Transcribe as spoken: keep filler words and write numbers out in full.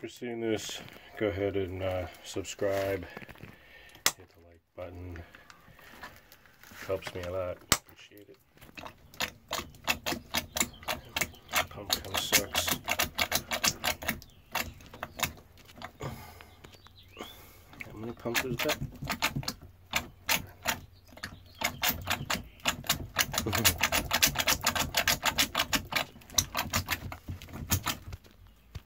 for seeing this. Go ahead and uh, subscribe. Hit the like button. Helps me a lot. Appreciate it. Pump kind of sucks. How many pumps is that?